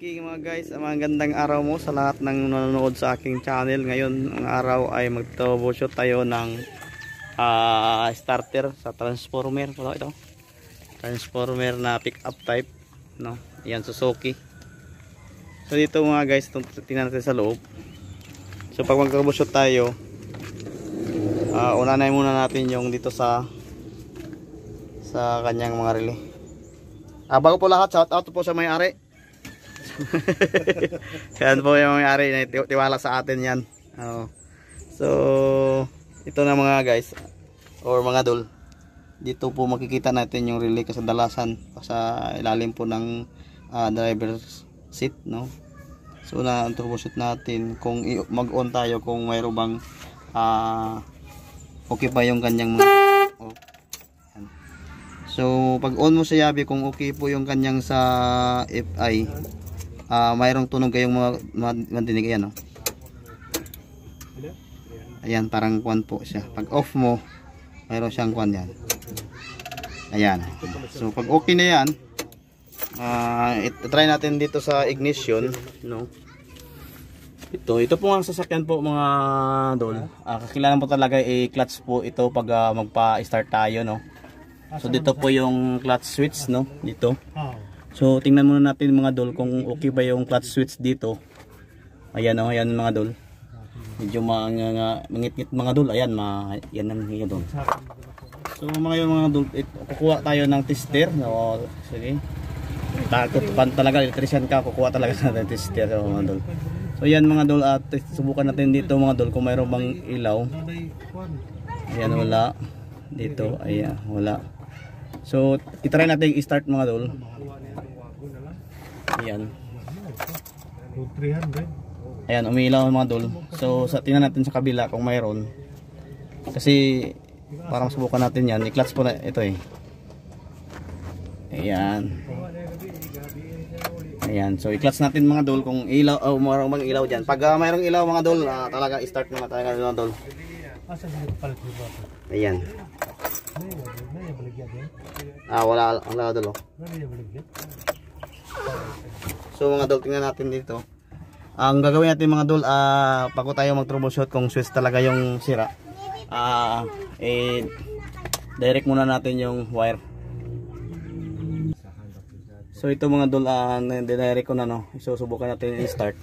Okay mga guys, magandang araw mo sa lahat ng nanonood sa aking channel. Ngayon, ang araw ay mag-troubleshoot tayo ng starter sa transformer. Ito, transformer na pick up type, no? Yan, Suzuki. So dito mga guys, tingnan natin sa loob. So pag mag-troubleshoot tayo, unanay muna natin yung dito sa kanyang mga relay. Bago po lahat, shout out po sa may-ari. Yan po yung may-ari na tiwala sa atin yan. So ito na mga guys or mga dol, dito po makikita natin yung relay kasandalasan sa ilalim po ng driver's seat, no? So na troubleshoot natin kung mag-on tayo, kung mayroon bang okay pa yung kanyang yan. So pag on mo sa yabi, kung okay po yung kanyang sa FI, mayroong tunog kayong mandinig. Ayan, no? Ayan, parang kwan po siya. Pag off mo, mayroon siyang kwan yan. Ayan. So pag okay na yan, try natin dito sa ignition, no? Ito po ang sasakyan po mga dol. Kakailangan po talaga i-clutch po ito pag magpa-start tayo, no? So dito po yung clutch switch, no? Dito. So tingnan muna natin mga dol kung okay ba yung clutch switch dito. Ayan, oh, ayan mga dol. Medyo mangit-ngit mga dol. Ayan, yan ang mga dol. So mga dol, kukuha tayo ng tester, no? Sige. Takot pan talaga, electrician ka, kukuha talaga ng tester, no, mga dol. So yan mga dol, at subukan natin dito mga dol kung mayroon bang ilaw. Ayan, wala. Dito, ayan, wala. So i-try natin i-start mga dol. Ayan. Ayan, umiilaw mga dol. So tingnan natin sa kabila kung mayroon. Kasi parang subukan natin yan. I-clutch po na ito eh. Ayan. Ayan. So i-clutch natin mga dol kung ilaw o mayroong bang ilaw dyan. Pag mayroong ilaw mga dol, talaga i-start muna tayo mga dol. Ayan. Wala dol. So mga dol, tingnan natin dito. Ang gagawin natin mga dol, bago tayo mag-troubleshoot kung switch talaga yung sira, direct muna natin yung wire. So ito mga dol, direct ko na, no. So subukan natin i-start.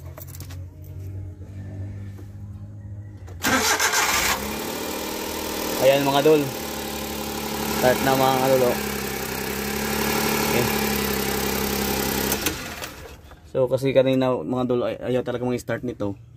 Ayan mga dol, start na mga dol. Okay. So kasi kanina mga dol, ayaw talaga mag-start nito.